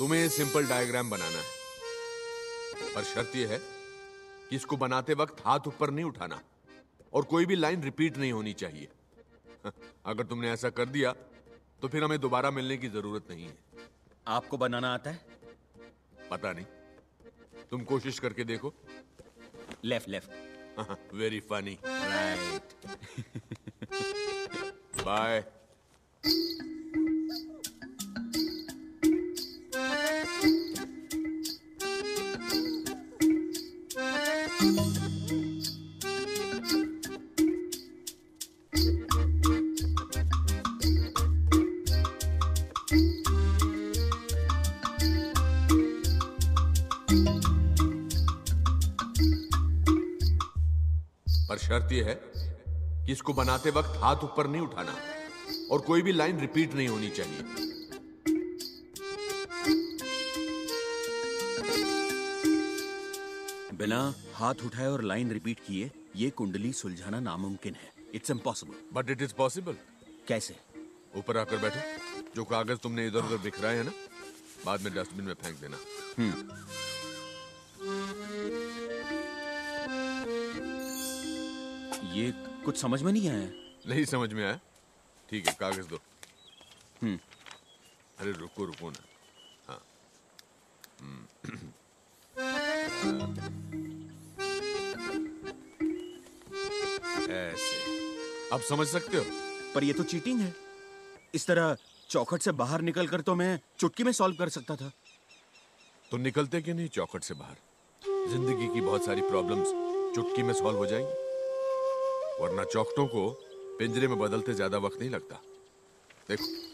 तुम्हें simple diagram बनाना है, पर शर्त यह है कि इसको बनाते वक्त हाथ ऊपर नहीं उठाना और कोई भी लाइन रिपीट नहीं होनी चाहिए। अगर तुमने ऐसा कर दिया तो फिर हमें दोबारा मिलने की जरूरत नहीं है। आपको बनाना आता है? पता नहीं, तुम कोशिश करके देखो। Left left. Very funny. Right. Bye. पर शर्त यह है कि इसको बनाते वक्त हाथ ऊपर नहीं उठाना और कोई भी लाइन रिपीट नहीं होनी चाहिए। बिना हाथ उठाए और लाइन रिपीट किए ये कुंडली सुलझाना नामुमकिन है। It's impossible. But it is possible. कैसे? ऊपर आकर बैठो। जो कागज तुमने इधर उधर बिखराए हैं ना, बाद में डस्टबिन में फेंक देना। ये कुछ समझ में नहीं आया। नहीं समझ में आया? ठीक है, कागज दो। अरे रुको रुको ना। हाँ। ऐसे अब समझ सकते हो? पर ये तो चीटिंग है। इस तरह चौखट से बाहर निकलकर तो मैं चुटकी में सॉल्व कर सकता था। तो निकलते क्यों नहीं चौखट से बाहर? जिंदगी की बहुत सारी प्रॉब्लम्स चुटकी में सॉल्व हो जाएंगी। वरना चौखटों को पिंजरे में बदलते ज्यादा वक्त नहीं लगता। देखो